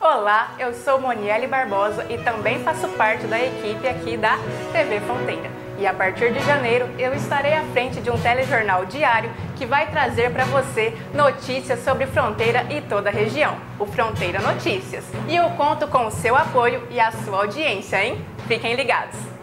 Olá, eu sou Moniele Barbosa e também faço parte da equipe aqui da TV Fronteira. E a partir de janeiro eu estarei à frente de um telejornal diário que vai trazer para você notícias sobre Fronteira e toda a região, o Fronteira Notícias. E eu conto com o seu apoio e a sua audiência, hein? Fiquem ligados!